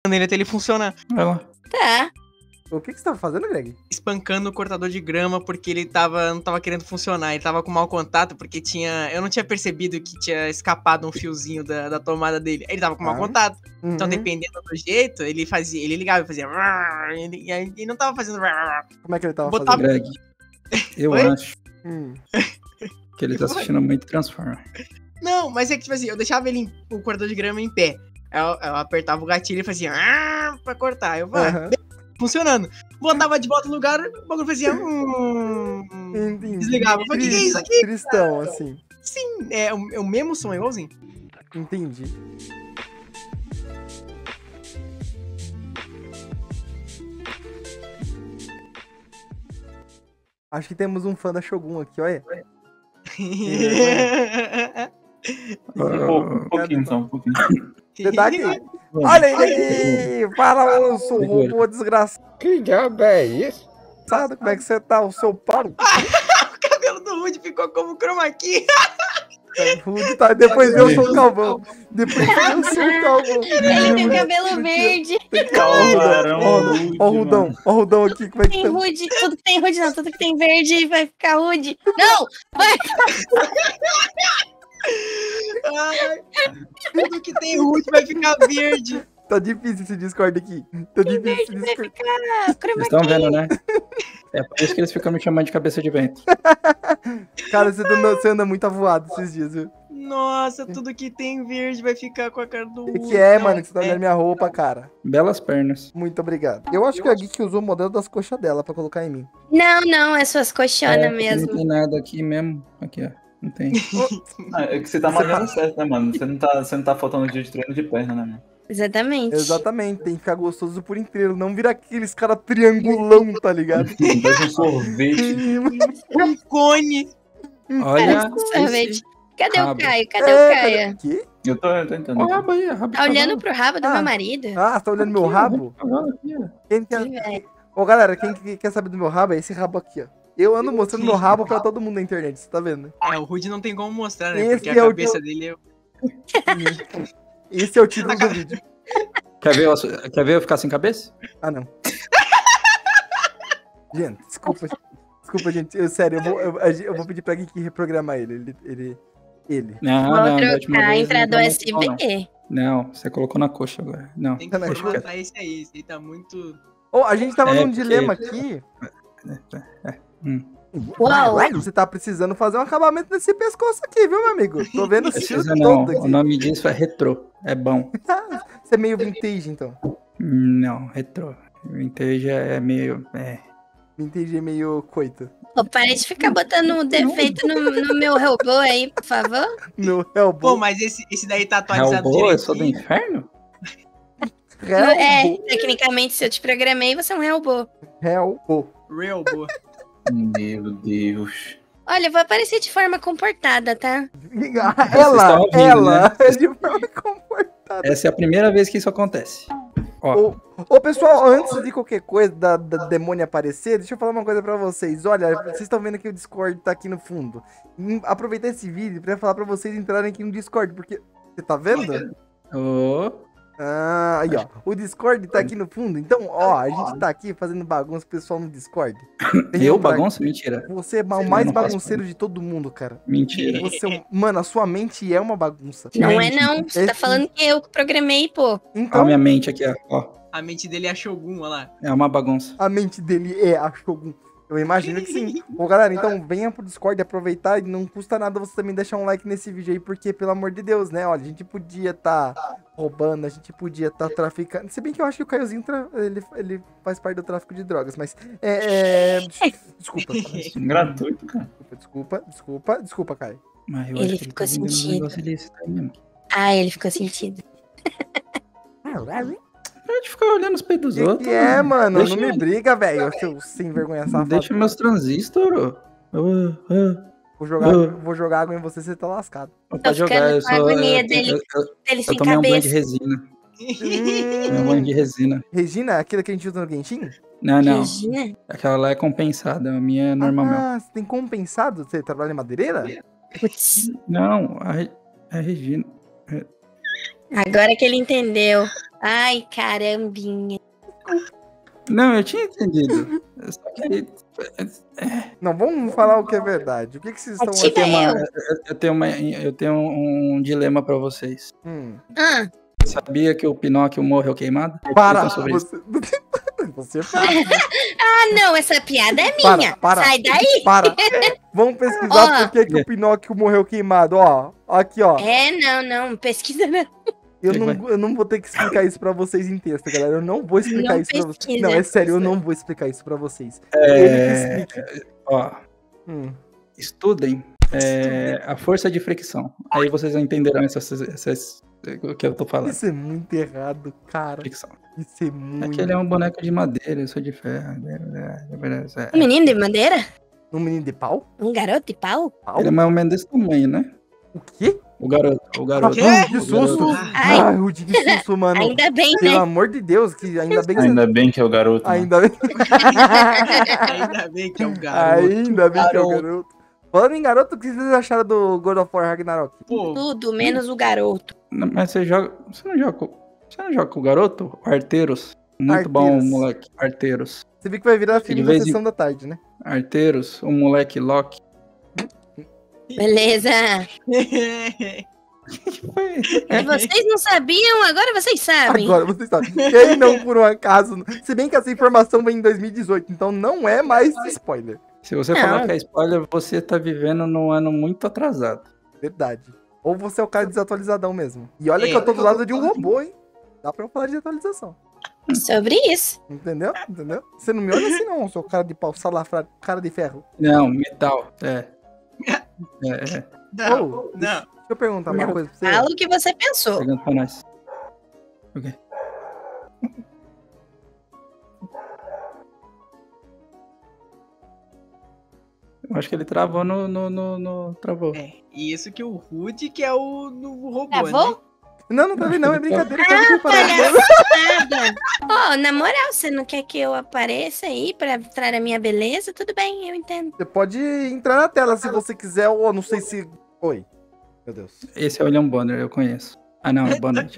nele até ele funcionar. Vai lá. Tá. O que você tava fazendo, Greg? Espancando o cortador de grama porque ele não tava querendo funcionar. Ele tava com mau contato porque eu não tinha percebido que tinha escapado um fiozinho da tomada dele. Ele tava com mau contato. Então, dependendo do jeito, ele ligava e fazia. Ele não tava fazendo. Como é que ele tava Botava- fazendo? Greg, eu Oi? acho que ele tá assistindo muito Transformer. Não, mas é que, tipo assim, eu deixava o cortador de grama em pé. Eu apertava o gatilho e fazia pra cortar. Eu falava, funcionando. Botava de volta no lugar, o bagulho fazia. Entendi. Desligava. Eu falei, que é isso aqui? Cristão, assim. Sim, é o mesmo som, igualzinho. Entendi. Acho que temos um fã da Shogun aqui, olha. Um pouquinho, só um pouquinho. Você tá aqui. Olha ele aí! Fala, ô, seu robô desgraçado. Que diabo é isso? Como é que você tá? O seu pau? O cabelo do Rude ficou como chroma key. Rude, tá? Depois eu sou o calvão. Depois eu sou o calvão. Ele tem o cabelo verde. Ó o Rudão. Ó o Rudão aqui. Como é que Tem tá? rude. Tudo que tem rude não. Tudo que tem verde vai ficar rude. Não! Vai! Ai, tudo que tem Rude vai ficar verde. Tá difícil esse Discord aqui. Tá difícil esse Verde vai Discord. ficar Vocês chroma estão key. vendo, né? É por isso que eles ficam me chamando de cabeça de vento. Cara, você anda muito avoado esses dias, viu? Nossa, tudo que tem verde vai ficar com a cara do O Rude. que é, Não, mano? Que você tá olhando minha roupa, cara. Belas pernas. Muito obrigado. Eu acho que a Geek usou o modelo das coxas dela pra colocar em mim. Não, é suas coxonas Não mesmo. tem nada aqui mesmo. Aqui, ó. Não tem. É que você tá malhando certo, né, mano? Você não tá faltando dia de treino de perna, né, mano? Exatamente. Exatamente, tem que ficar gostoso por inteiro. Não vira aqueles cara triangulão, tá ligado? Faz um sorvete. Um cone. Olha. Sorvete. Cadê o rabo. Caio? Cadê o Caio? Que? Eu tô entendendo. Olha o rabo aí, rabo de Tá olhando cavalo. pro rabo do Ah. meu marido? Ah, você tá olhando meu rabo? Cavalo aqui, ó. Quem Ih, quer... velho. Ô, galera, quem quer saber do meu rabo é esse rabo aqui, ó. Eu ando mostrando meu rabo pra todo mundo na internet, você tá vendo? O Rude não tem como mostrar, né? Esse Porque a é o cabeça dele é. Esse é o título do vídeo. Quer ver eu ficar sem cabeça? Ah, não. Gente, desculpa. Desculpa, gente. Sério, eu vou pedir pra Geek reprogramar ele. Ele. Não, Vou da última trocar a vez entrada não tá bom, USB. Não, você colocou na coxa agora. Não, Tem que Deixa formatar esse aí. Esse aí tá muito. Ô, a gente tava É, num porque- dilema aqui. Uau! Você tá precisando fazer um acabamento nesse pescoço aqui, viu, meu amigo? Tô vendo o fio precisa não. todo O aqui. nome disso é retrô. É bom. Você é meio vintage, então. Não, retrô. Vintage é meio. Vintage é meio coito. Pô, pare de ficar botando defeito no meu robô aí, por favor. Meu Pô, Hellboy. mas esse daí tá atualizado Hellboy, eu sou do direitinho. inferno? É, tecnicamente, se eu te programei, você é um robô. Hellboy. Real boa. Meu Deus. Olha, eu vou aparecer de forma comportada, tá? Ela, ouvindo, ela. né? É de forma comportada. Essa é a primeira vez que isso acontece. Ó, Ô, pessoal, antes de qualquer coisa da demônia aparecer, deixa eu falar uma coisa pra vocês. Olha, vocês estão vendo que o Discord tá aqui no fundo. Aproveitar esse vídeo pra falar pra vocês entrarem aqui no Discord, porque... Você tá vendo? ô, Ah, aí, ó. O Discord tá aqui no fundo. Então, ó, a gente tá aqui fazendo bagunça com o pessoal no Discord. eu bagunço? Mentira. Você é o Eu mais não faço bagunceiro de todo mundo, cara. Mentira. Você é Mano, a sua mente é uma bagunça. Não é não, você tá Esse- falando que eu que programei, pô. Olha a Então, minha mente aqui, ó. A mente dele é a Shogun, olha lá. É uma bagunça. a mente dele é a Shogun. Eu imagino que sim. Ô, galera, então venha pro Discord aproveitar e não custa nada você também deixar um like nesse vídeo aí, porque, pelo amor de Deus, né? Olha, a gente podia tá roubando, a gente podia tá traficando. Se bem que eu acho que o Caiozinho, ele faz parte do tráfico de drogas, mas... Desculpa. Gratuito, cara. Desculpa, Caio. Mas eu Ele acho que ficou tá vendendo um sentido. negócio desse aí mesmo. Ah, ele ficou sentido. Pode ficar olhando os peitos dos Que outros. mano? Deixa Não me eu- briga, velho, seu sem vergonha safado. Deixa meus transistores. Vou jogar água em você, você tá lascado. Pode jogar, eu ficando com a sou. agonia dele. Ele Eu sem tomei um banho de cabeça. resina. Tomei um banho de resina. Regina, aquela que a gente usa no Genshin? Não, não. Regina? Aquela lá é compensada. A minha é normal mesmo. Ah, você tem compensado? Você trabalha em madeireira? Putz. Não, a Regina. Agora que ele entendeu. Ai, carambinha. Não, eu tinha entendido. Só que Não, vamos falar o que é verdade. O que vocês estão Ativa eu tenho um dilema pra vocês. Ah, Sabia que o Pinóquio morreu queimado? Para! Reflitam sobre isso. Você não, essa piada é Para, minha. para. Sai daí. Para! Vamos pesquisar Ó. por que o Pinóquio morreu queimado. Ó, aqui, ó. Não, pesquisa não. Eu não vou ter que explicar isso pra vocês em texto, galera. Eu não vou explicar Não isso pra vocês. pesquisa. Não, é sério, eu não vou explicar isso pra vocês. Ele que explica. Ó, estudem a força de fricção. Aí vocês entenderão o que eu tô falando. Isso é muito errado, cara. Fricção. Isso é muito... É que ele é um boneco de madeira, eu sou de ferro. Um menino de madeira? Um menino de pau? Um garoto de pau? Pau? Ele é mais ou menos desse tamanho, né? O quê? O garoto. Ah, que O susto! garoto. Ai. Ai, Rudy, que susto, mano. Ainda bem, Pelo né? amor de Deus, que ainda bem que Ainda bem que é o garoto. mano. Ainda bem. Ainda bem que é um garoto. Ainda bem que é o garoto. Falando em garoto, o que vocês acharam do God of War Ragnarok? Pô, Tudo, menos o garoto. Não, mas você não joga com o garoto? O Arteiros. Muito bom, Arteiros. moleque. Arteiros. Você viu que vai virar filme De da vez em- sessão da tarde, né? Arteiros, o moleque Loki. Beleza. Que foi? Vocês não sabiam, agora vocês sabem. Agora, vocês sabem. Quem não, por um acaso... Se bem que essa informação vem em 2018, então não é mais spoiler. Se você Não. falar que é spoiler, você tá vivendo num ano muito atrasado. Verdade. Ou você é o cara desatualizadão mesmo. E olha que eu tô do lado de um robô, hein? Dá pra eu falar de atualização. Sobre isso. Entendeu? Entendeu? Você não me olha assim não, seu cara de pau salafrário, cara de ferro. Não, metal. É. não, Ô, não. Deixa eu perguntar uma Não. coisa pra você. Fala o que você pensou. Pegando pra nós. Ok. Eu acho que ele travou no. Travou. É, e isso que o Rude, que é o do robô, Travou? né? Não tá vendo não, é brincadeira. Eu quero preparar. Nada. Ó, na moral, você não quer que eu apareça aí pra mostrar a minha beleza? Tudo bem, eu entendo. Você pode entrar na tela se você quiser, ou não sei se... Oi. Meu Deus. Esse é o William Bonner, eu conheço. Ah, não, é Bonner.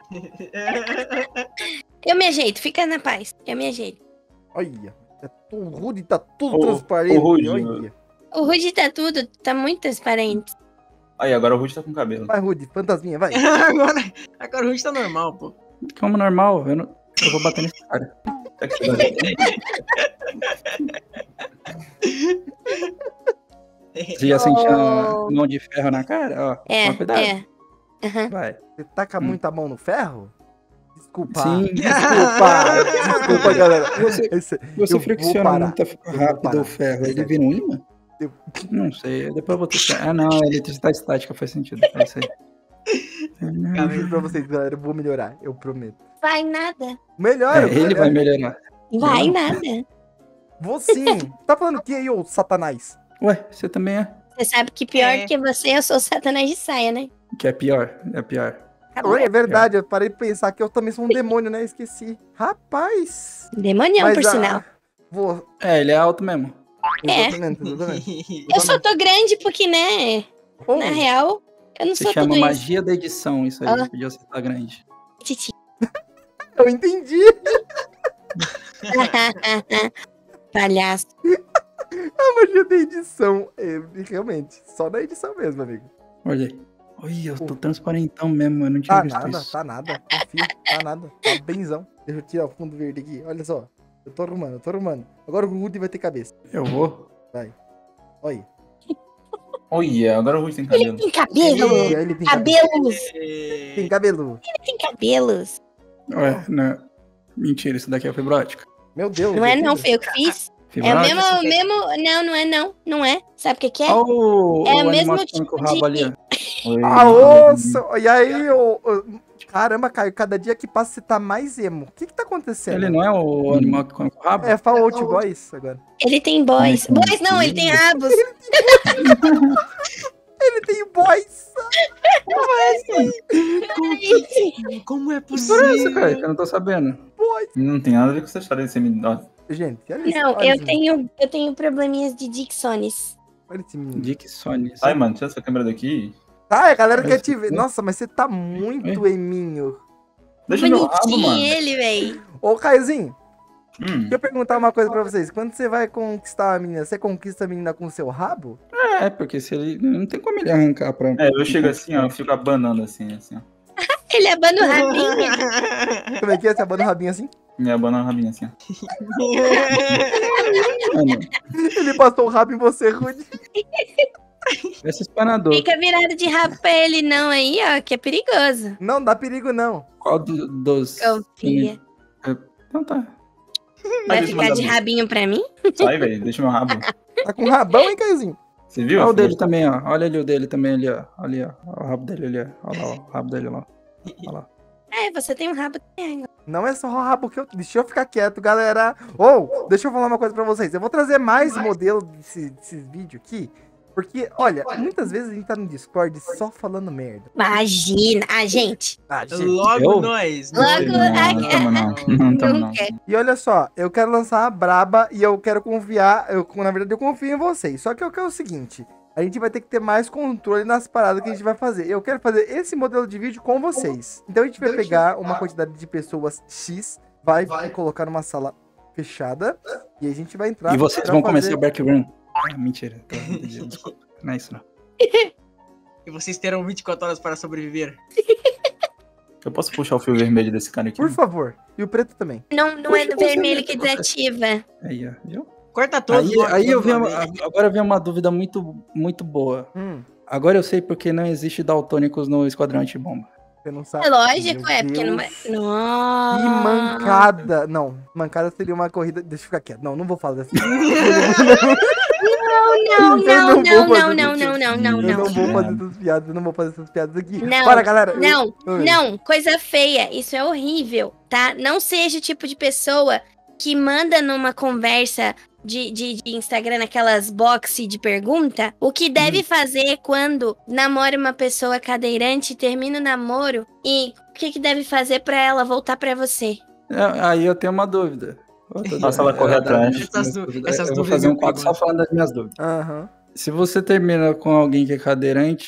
Eu me ajeito, fica na paz. Eu me ajeito. Olha. O Rudy tá tudo Ô, transparente. ô, Rudy, Olha. O Rude tá tudo, tá muito transparente. Aí, agora o Rudy tá com cabelo. Vai, Rudy, fantasminha, vai. agora o Rude tá normal, pô. Como normal, eu vou bater nesse cara. Tá que você vai ver. Você já sentiu a mão de ferro na cara? Ó, toma cuidado. Aham. Vai. Você taca muita mão no ferro? Desculpa. Sim. Desculpa, galera. Você Eu vou fricciona parar. muito vou rápido parar. o ferro. Ele vira um imã? Eu- Não sei. Depois eu vou ter que... Ah, não. A eletricidade estática faz sentido. É isso aí. Eu juro pra vocês, galera, eu vou melhorar, eu prometo. Vai nada. Melhor, Ele vai melhorar. Vai Não. nada. Vou sim. Tá falando o que aí, ô satanás? Ué, você também é? Você sabe que pior É. que você, eu sou o Satanás de saia, né? Que é pior. É pior. Oi, é verdade, eu parei de pensar que eu também sou um demônio, né? Esqueci. Rapaz. Demonião, por ah, sinal. Vou. É, ele é alto mesmo. É. Exatamente. Eu só tô grande porque, né? Ô, Na real, eu não Se sou chama tudo magia da edição, isso aí. Ah. Podia você tá grande. isso. eu entendi. Palhaço. A magia da edição. É, realmente, só na edição mesmo, amigo. Olha aí. Olha, eu tô transparentão mesmo, eu não tinha Tá visto nada, isso. tá nada. Confia, tá nada. Tá benzão. Deixa eu tirar o fundo verde aqui. Olha só. Eu tô arrumando. Agora o Rudy vai ter cabeça. Eu vou. Olha. Olha, agora o Rudy tem cabelo. Tem cabelo. Ele tem cabelo. Cabelos. Tem cabelo. Tem cabelos. Ué, não. Mentira, isso daqui é fibra ótica. Meu Deus. Não é meu não, Deus. foi eu que fiz. Fibra É o ótica? mesmo. Não, não é não. Não é. Sabe o que que é? Olha o É o animal mesmo que tipo com o rabo ali, ó. Oi. Ah, osso! E aí, caramba, Caio, cada dia que passa você tá mais emo. O que tá acontecendo? Ele não é o animal que come com o rabo? É, Fall Out Boys agora. Ele tem boys. Boys não, ele tem rabos. Ele tem boys! Como é Por isso, possível? cara, que eu não tô sabendo. Não tem nada a ver com essa história desse menino. Gente, olha isso. Não, olha eu esse- tenho probleminhas de dicções. Olha esse menino. Dick Sony. Ai, mano, tira essa câmera daqui. Ah, a galera quer te ver. Nossa, mas você tá muito eminho. Deixa meu rabo, Bonitinho mano. ele, velho. Ô, Caiozinho, deixa eu perguntar uma coisa pra vocês. Quando você vai conquistar a menina, você conquista a menina com o seu rabo? É, porque se ele. Não tem como ele arrancar pra. É, eu chego assim, ó, eu fico abanando assim, ó. Ele abana o rabinho. Como é que é? Você abana o rabinho assim? Me abanando a rabinha assim, ó. Mano, Ele passou o rabo em você, Rude. esse espanador. Fica virado de rabo pra ele não aí, ó, que é perigoso. Não, dá perigo não. Qual dos. Confia. Então tá. Vai deixa eu ficar mandar de bem. rabinho pra mim? Sai, velho, deixa meu rabo. Tá com rabão, hein, Caiozinho? Você viu? Olha o dele também, ó. Olha ali o dele também ali, ó. Ali, ó. Olha o rabo dele ali, ó. Olha lá, ó. O rabo dele lá. Olha lá. É, você tem um rabo. Não é só o rabo que eu... Deixa eu ficar quieto, galera. Ou, deixa eu falar uma coisa pra vocês. Eu vou trazer mais modelo desses vídeos aqui. Porque, olha, muitas vezes a gente tá no Discord só falando merda. Imagina. Ah, gente. Ah, gente. Logo Eu? nós. Logo, Não tamo não tamo não. quer. E olha só, eu quero lançar a braba e eu quero confiar... Na verdade, eu confio em vocês. Só que é o seguinte... A gente vai ter que ter mais controle nas paradas que a gente vai fazer. Eu quero fazer esse modelo de vídeo com vocês. Então a gente vai pegar uma quantidade de pessoas X, vai colocar numa sala fechada e a gente vai entrar... E vocês pra vão fazer- começar o backrun. Ah, mentira. Desculpa. Não é isso, não. E vocês terão 24 horas para sobreviver. Eu posso puxar o fio vermelho desse cara aqui? Por favor. E o preto também. Não é do vermelho que desativa. Aí, ó. Viu? Corta todos. Aí eu vi agora veio uma dúvida muito boa. Agora eu sei porque não existe daltônicos no Esquadrão Antibomba. Você não sabe. É lógico, Meu é, porque não vai. Deus. Que Nossa. mancada. Não, mancada seria uma corrida... Deixa eu ficar quieto. Não vou falar dessa. Não. Eu não vou fazer essas piadas, eu não vou fazer essas piadas aqui. Não, Bora, galera. Não, coisa feia. Isso é horrível, tá? Não seja o tipo de pessoa que manda numa conversa de Instagram, naquelas boxes de pergunta, o que deve fazer quando namora uma pessoa cadeirante, termina o namoro, e o que deve fazer pra ela voltar pra você? Aí eu tenho uma dúvida. Nossa, ela corre atrás. Essas Eu dúvidas vou fazer um quadro só perguntas. falando das minhas dúvidas. Aham. Se você termina com alguém que é cadeirante,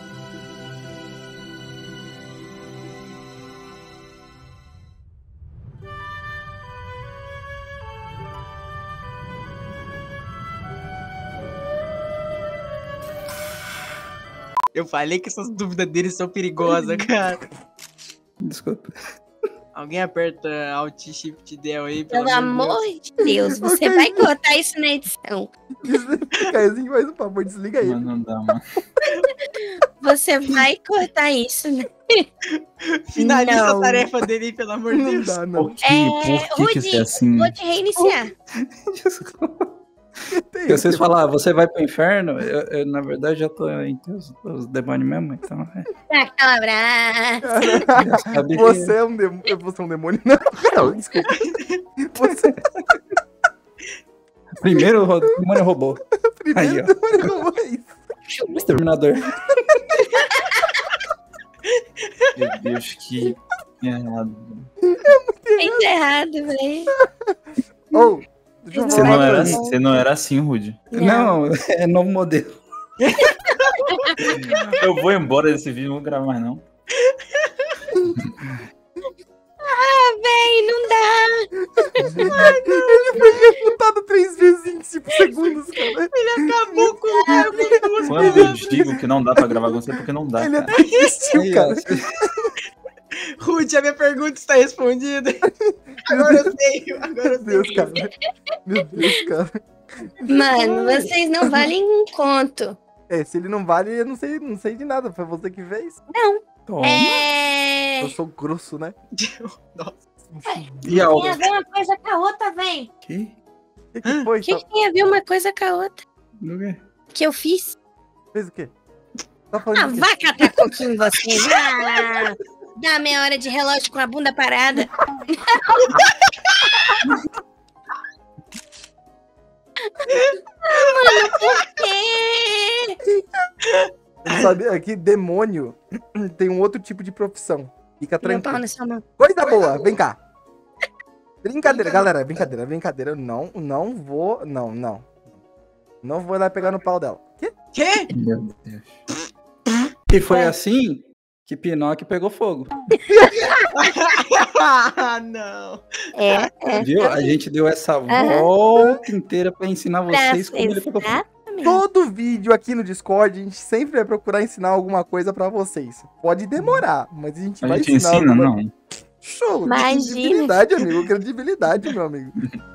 Eu falei que essas dúvidas deles são perigosas, cara. desculpa. Alguém aperta Alt Shift Del aí, Pelo amor de Deus, você Ok. vai cortar isso na edição. Caiozinho, faz um favor, desliga aí. Mas não dá, mano. Você vai cortar isso, né? Finaliza Não. a tarefa dele aí, pelo amor de Não Deus. dá, não. Por que Rudy, isso é assim? Vou te reiniciar. Desculpa. Se vocês falar, você vai pro inferno, eu, na verdade já tô entre os demônios mesmo, então. Aquela abraço. Já sabe que- Você é um demônio. Você é um demônio? Não, desculpa. Você Primeiro o demônio roubou. Aí, ó. demônio roubou isso. Exterminador. Meu Deus, que errado. Muito errado, velho. Ou, deixa eu Você falar. Você não era assim, Rude. Não, é novo modelo. Eu vou embora desse vídeo, não vou gravar mais não. Véi, não dá. Ele foi refutado 3 vezes em 5 segundos, cara. Acabou com o cara com duas Quando eu palavras. digo que não dá pra gravar com você, é porque não dá, Ele cara. até desistiu, Aí, ó, cara. Ruth, a minha pergunta está respondida. Agora eu sei. Agora Meu eu Deus, sei. cara. Meu Deus, cara. Mano, vocês não valem um conto. É, se ele não vale, eu não sei de nada. Foi você que fez. Toma. Eu sou grosso, né? Nossa. E a Tem a outra? ver uma coisa com a outra, véi. Que? O que foi? O que tem a ver uma coisa com a outra? Do quê? Que eu fiz? Fez o quê? Tá Ah, falando de quê? vai catar coquinho em você. Ah, dá meia hora de relógio com a bunda parada. Mano, por quê? Ele sabia que demônio tem um outro tipo de profissão. Fica Meu pau tranquilo. na sua mão. Coisa boa, vem cá. Brincadeira, galera, brincadeira. Eu não vou. Não vou lá pegar no pau dela. Quê? Quê? Meu Deus. E foi assim que Pinóquio pegou fogo. Ah, não. Viu? A gente deu essa volta inteira pra ensinar vocês como ele pegou fogo. Todo vídeo aqui no Discord, a gente sempre vai procurar ensinar alguma coisa pra vocês. Pode demorar, mas a gente vai ensinar. Ensina, não. Show! Imagina. Credibilidade, amigo. Credibilidade, meu amigo.